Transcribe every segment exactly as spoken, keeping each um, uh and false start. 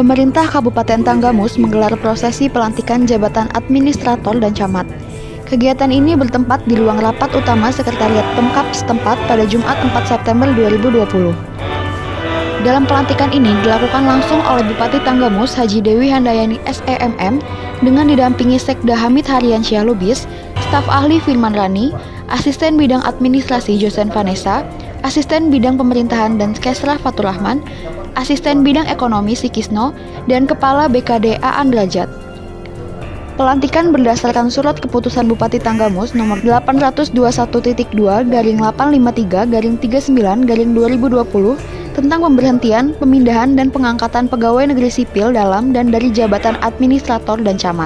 Pemerintah Kabupaten Tanggamus menggelar prosesi pelantikan jabatan administrator dan camat. Kegiatan ini bertempat di ruang rapat utama Sekretariat Pemkab setempat pada Jumat empat September dua ribu dua puluh. Dalam pelantikan ini dilakukan langsung oleh Bupati Tanggamus Haji Dewi Handayani S E M M dengan didampingi Sekda Hamid Haryansyah Lubis, staf ahli Firman Rani, asisten bidang administrasi Josen Vanessa, asisten bidang pemerintahan dan Skesra Fatur Rahman, asisten bidang ekonomi Sikisno, dan kepala B K D Aan Derajat. Pelantikan berdasarkan surat keputusan Bupati Tanggamus nomor delapan ratus dua puluh satu titik dua garing delapan lima tiga garing tiga sembilan garing dua ribu dua puluh tentang pemberhentian, pemindahan, dan pengangkatan pegawai negeri sipil dalam dan dari jabatan administrator dan camat.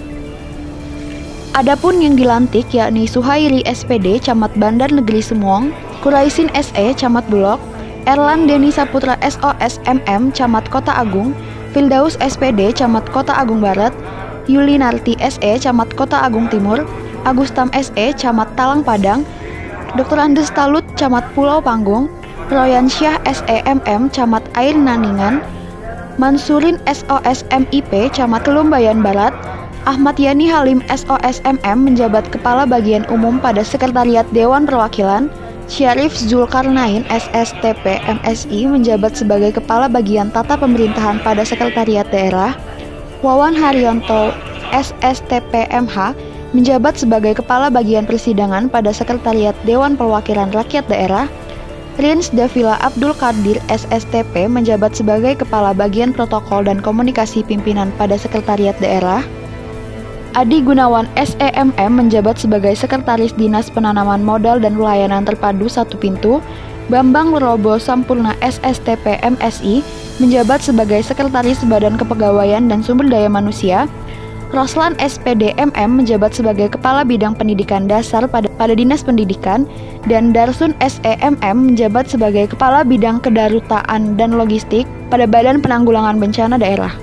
Adapun yang dilantik yakni Suhairi S P D Camat Bandar Negeri Semuong, Kuraisin S E Camat Bulog, Erlan Deni Saputra S O S M M Camat Kota Agung, Fildaus S P D Camat Kota Agung Barat, Yulinarti S E Camat Kota Agung Timur, Agustam S E Camat Talang Padang, Doktor Andes Talut Camat Pulau Panggung, Royan Syah S E M M Camat Air Naningan, Mansurin S O S M I P Camat Kelumbayan Barat, Ahmad Yani Halim S O S M M menjabat Kepala Bagian Umum pada Sekretariat Dewan Perwakilan, Syarif Zulkarnain S S T P M S I menjabat sebagai Kepala Bagian Tata Pemerintahan pada Sekretariat Daerah, Wawan Haryanto S S T P M H menjabat sebagai Kepala Bagian Persidangan pada Sekretariat Dewan Perwakilan Rakyat Daerah, Rins Davila Abdul Qadir S S T P menjabat sebagai Kepala Bagian Protokol dan Komunikasi Pimpinan pada Sekretariat Daerah, Adi Gunawan S E M M menjabat sebagai Sekretaris Dinas Penanaman Modal dan Pelayanan Terpadu Satu Pintu, Bambang Lerobo Sampurna S S T P M S I menjabat sebagai Sekretaris Badan Kepegawaian dan Sumber Daya Manusia, Roslan S P D M M menjabat sebagai Kepala Bidang Pendidikan Dasar pada, pada Dinas Pendidikan, dan Darsun S E M M menjabat sebagai Kepala Bidang Kedarutaan dan Logistik pada Badan Penanggulangan Bencana Daerah.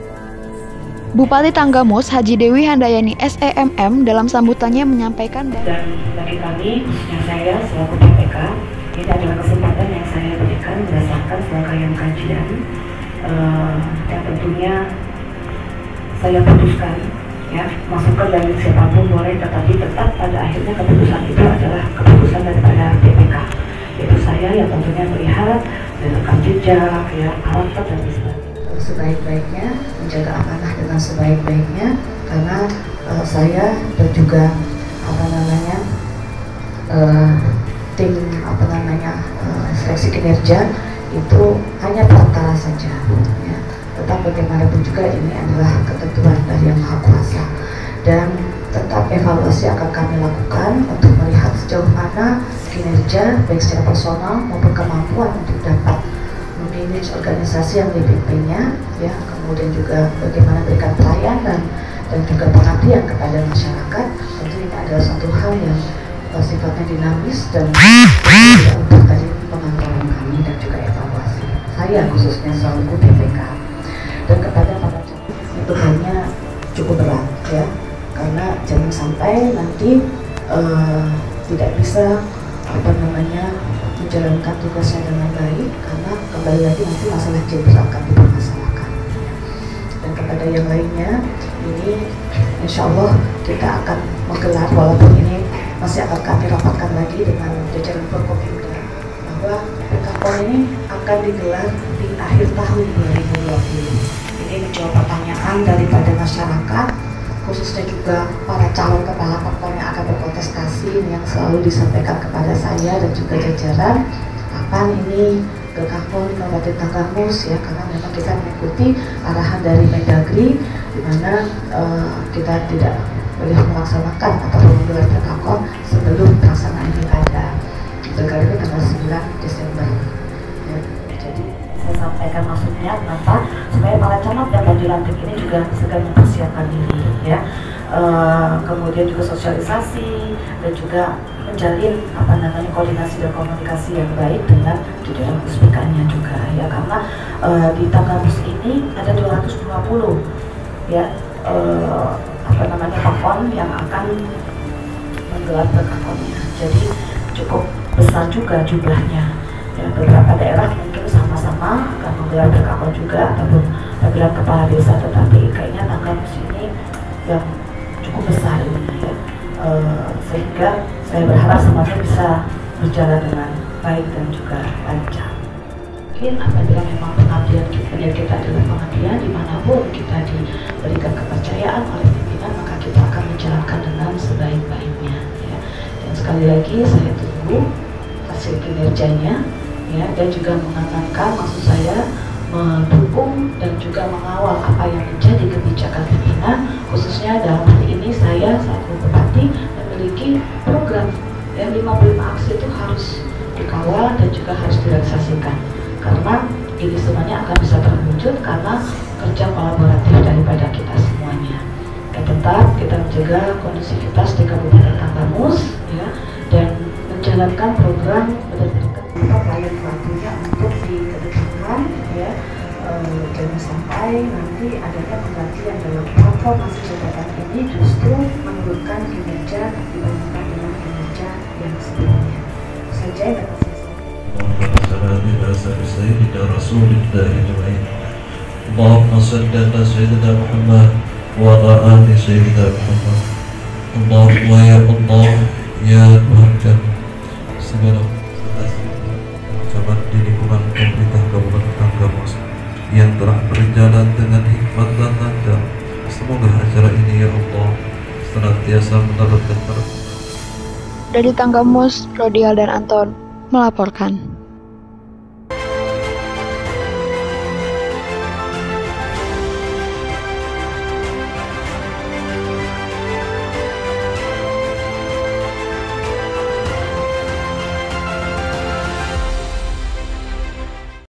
Bupati Tanggamus Haji Dewi Handayani S E M M dalam sambutannya menyampaikan bahwa dan bagi kami, khususnya saya selaku P P K, ini adalah kesempatan yang saya berikan berdasarkan serangkaian kajian uh, yang tentunya saya putuskan, ya, masukan dari siapapun boleh, tetapi tetap pada akhirnya keputusan itu adalah keputusan daripada P P K, yaitu saya yang tentunya melihat dan rekam jejak, ya, karakter dan sebagainya. Sebaik-baiknya, menjaga amanah dengan sebaik-baiknya, karena uh, saya dan juga apa namanya uh, tim apa namanya uh, seleksi kinerja itu hanya perantara saja, ya. Tetap bagaimanapun juga ini adalah ketentuan dari Yang Maha Kuasa, dan tetap evaluasi akan kami lakukan untuk melihat sejauh mana kinerja baik secara personal maupun kemampuan untuk dapat memanage organisasi yang dipimpinnya, ya, kemudian juga bagaimana berikan pelayanan dan juga pengabdian kepada masyarakat. Tentu ini adalah satu hal yang uh, sifatnya dinamis dan tidak untuk tadi pemantauan kami dan juga evaluasi saya khususnya selaku P P K. Dan kepada para camat itu hanya cukup berat, ya, karena jangan sampai nanti uh, tidak bisa apa namanya menjalankan tugasnya dengan baik, karena kembali lagi nanti masalah gender akan dipermasalahkan. Dan kepada yang lainnya, ini insya Allah kita akan menggelar, walaupun ini masih akan kami rapatkan lagi dengan jajaran Forkopimda, bahwa P K P O R ini akan digelar di akhir tahun dua ribu dua puluh. Ini menjawab pertanyaan daripada masyarakat, khususnya juga para calon kepala kantor yang akan berkontestasi yang selalu disampaikan kepada saya dan juga jajaran, kapan ini P K P O R di Kabupaten Tanggamus, ya, karena memang kita mengikuti arahan dari Mendagri, di mana uh, kita tidak boleh melaksanakan atau menggelar P K P O R sebelum pelaksanaan pilkada. Pilkada itu tanggal sembilan Desember. Ya, jadi saya sampaikan maksudnya kenapa, supaya para camat yang baru dilantik ini juga segera mempersiapkan diri, ya. Uh, kemudian juga sosialisasi dan juga menjalin apa namanya koordinasi dan komunikasi yang baik dengan jajaran puspikannya juga, ya, karena uh, di Tanggamus ini ada dua ratus dua puluh, ya, uh, apa namanya pakon yang akan menggelar P K P O R-nya, jadi cukup besar juga jumlahnya, ya. Beberapa daerah mungkin sama-sama sama akan menggelar berkakon juga ataupun pemilihan kepala desa, tetapi kayaknya Tanggamus ini yang cukup besar ini ya. E, sehingga saya berharap semuanya bisa berjalan dengan baik dan juga lancar. Mungkin apabila memang pengabdian kita, kita adalah pengabdian dimanapun kita diberikan kepercayaan oleh pimpinan, maka kita akan menjalankan dengan sebaik-baiknya ya. Dan sekali lagi saya tunggu hasil kinerjanya ya, dan juga mengamankan, maksud saya mendukung dan juga mengawal apa yang menjadi kebijakan pimpinan, khususnya dalam hal ini saya selaku bupati memiliki program yang lima puluh lima aksi itu harus dikawal dan juga harus direalisasikan, karena ini semuanya akan bisa terwujud karena kerja kolaboratif daripada kita semuanya. Dan tetap kita menjaga kondusivitas di Kabupaten Tanggamus ya, dan menjalankan program berdasarkan klien waktunya untuk dikedepankan ya, e, jangan sampai nanti adanya penggantian dalam platform masa jabatan ini justru menurunkan kinerja dibandingkan dengan kinerja yang sebelumnya. Saja yang dapat saya sampaikan. Allahumma salli ala Sayyidina Muhammad wa ala ali Sayyidina Muhammad. Allahumma ya Allah ya Tuhan kami, segala di lingkungan pemerintah Kabupaten Tanggamus yang telah berjalan dengan hikmat dan lancar. Semoga acara ini ya Allah senantiasa mendapatkan berkah. Dari Tanggamus, Rodial dan Anton melaporkan.